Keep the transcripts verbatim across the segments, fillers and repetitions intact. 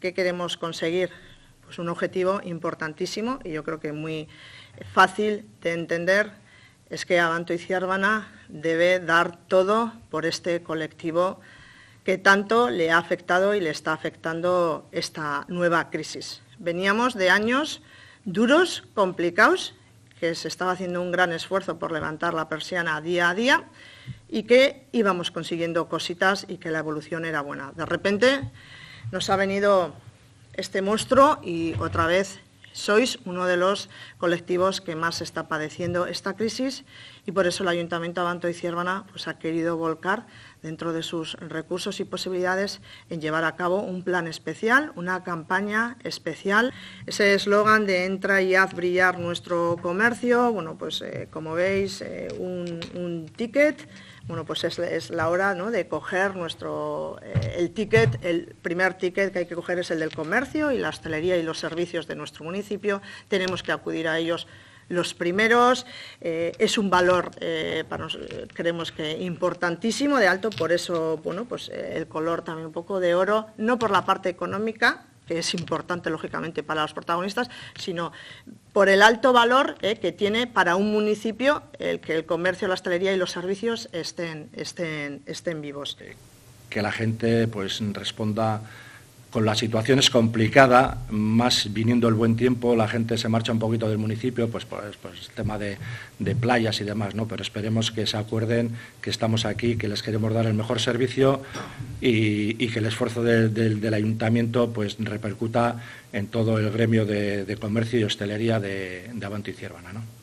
¿qué queremos conseguir? Pues un objetivo importantísimo y yo creo que muy fácil de entender, es que Abanto y Ziarbana debe dar todo por este colectivo que tanto le ha afectado y le está afectando esta nueva crisis. Veníamos de años duros, complicados, que se estaba haciendo un gran esfuerzo por levantar la persiana día a día y que íbamos consiguiendo cositas y que la evolución era buena. De repente nos ha venido este monstruo y otra vez sois uno de los colectivos que más está padeciendo esta crisis y por eso el Ayuntamiento de Abanto y Ziarbana pues, ha querido volcar dentro de sus recursos y posibilidades en llevar a cabo un plan especial, una campaña especial. Ese eslogan de entra y haz brillar nuestro comercio, bueno, pues eh, como veis, eh, un, un ticket. Bueno, pues es, es la hora, ¿no?, de coger nuestro, eh, el ticket, el primer ticket que hay que coger es el del comercio y la hostelería y los servicios de nuestro municipio. Tenemos que acudir a ellos los primeros. Eh, es un valor, eh, para nos, creemos que importantísimo, de alto, por eso, bueno, pues eh, el color también un poco de oro, no por la parte económica, que es importante, lógicamente, para los protagonistas, sino por el alto valor eh, que tiene para un municipio el que el comercio, la hostelería y los servicios estén, estén, estén vivos. Que la gente pues responda con la situación es complicada, más viniendo el buen tiempo, la gente se marcha un poquito del municipio, pues, pues, pues tema de, de playas y demás, ¿no? Pero esperemos que se acuerden que estamos aquí, que les queremos dar el mejor servicio y, y que el esfuerzo de, de, del ayuntamiento pues repercuta en todo el gremio de, de comercio y hostelería de, de Abanto y Ziarbana, ¿no?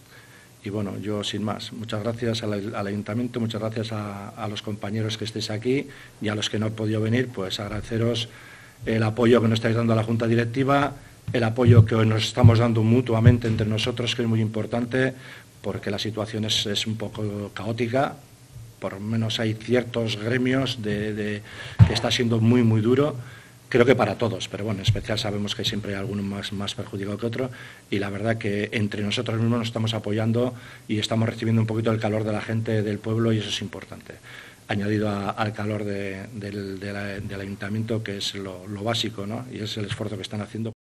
Y bueno, yo sin más, muchas gracias al, al ayuntamiento, muchas gracias a, a los compañeros que estéis aquí y a los que no han podido venir, pues agradeceros el apoyo que nos estáis dando a la Junta Directiva, el apoyo que nos estamos dando mutuamente entre nosotros, que es muy importante, porque la situación es, es un poco caótica, por lo menos hay ciertos gremios de, de, que está siendo muy, muy duro, creo que para todos, pero bueno, en especial sabemos que siempre hay alguno más, más perjudicado que otro, y la verdad que entre nosotros mismos nos estamos apoyando y estamos recibiendo un poquito el calor de la gente del pueblo y eso es importante. Añadido a, al calor de, del, de la, del ayuntamiento, que es lo, lo básico, ¿no? Y es el esfuerzo que están haciendo.